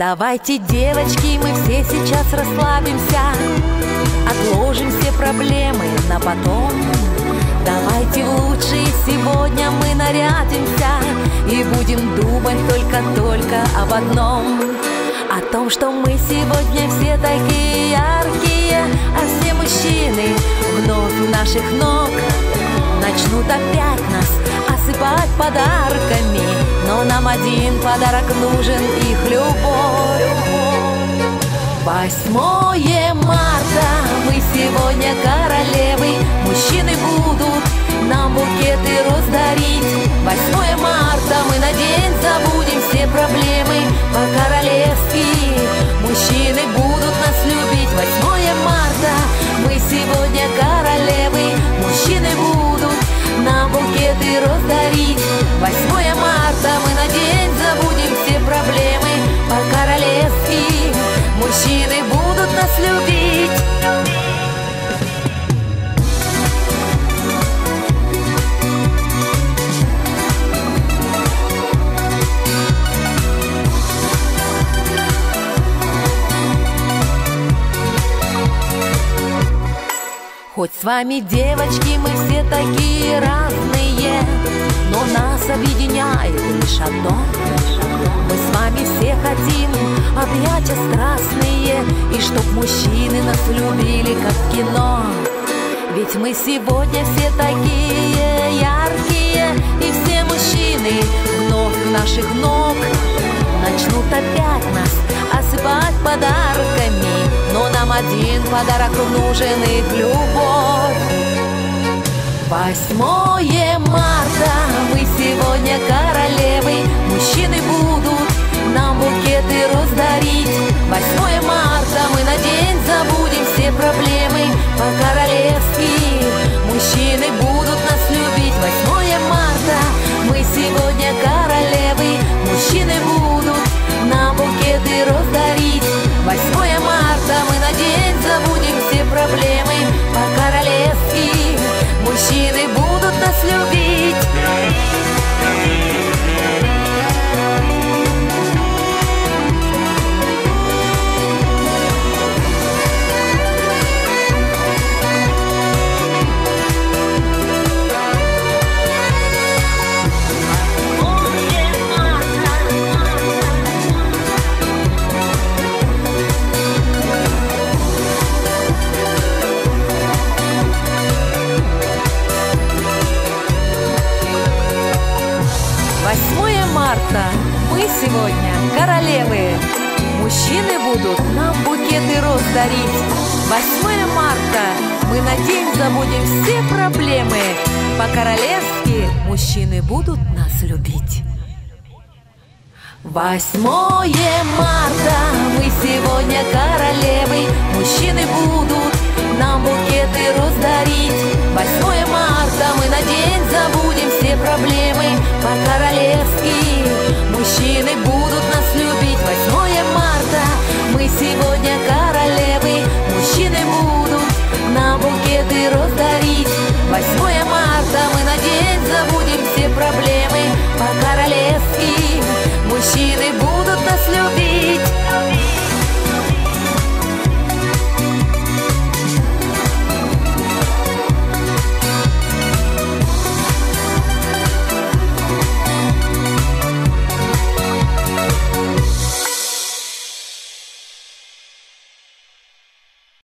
Давайте, девочки, мы все сейчас расслабимся, отложим все проблемы на потом. Давайте в лучшие сегодня мы нарядимся и будем думать только об одном. О том, что мы сегодня все такие яркие, а все мужчины вновь у наших ног начнут опять нас осыпать подарками. Но нам один подарок нужен — их любовь. 8 марта, мы сегодня королевы, мужчины будут нам букеты роз дарить. 8 марта, мы на день забудем все проблемы по-королевски, мужчины будут нас любить. 8 марта, мы сегодня королевы, мужчины будут нам букеты роз дарить. 8 марта, мы на день забудем все проблемы по-королевски, мужчины будут нас любить. Хоть с вами, девочки, мы все такие разные, но нас объединяет лишь одно. Мы с вами все хотим объятия страстные, и чтоб мужчины нас любили, как в кино. Ведь мы сегодня все такие яркие, и все мужчины вновь у наших ног начнут опять нас осыпать подарками. Но нам один подарок нужен — их любовь. 8 марта, мы сегодня королевы, мужчины будут нам букеты роз дарить. 8 марта, мы на день забудем все проблемы по-королевски, мужчины будут нас любить. 8 марта, мы сегодня королевы, мужчины будут нам букеты роз дарить. 8 марта, мы на день забудем все проблемы по-королевски, мужчины будут нас любить. Мы сегодня королевы, мужчины будут нам букеты роз дарить. 8 марта, мы на день забудем все проблемы по-королевски, мужчины будут нас любить. 8 марта, мы сегодня королевы, мужчины будут нам букеты роз дарить. 8 марта, мы на день забудем все проблемы по-королевски, мужчины будут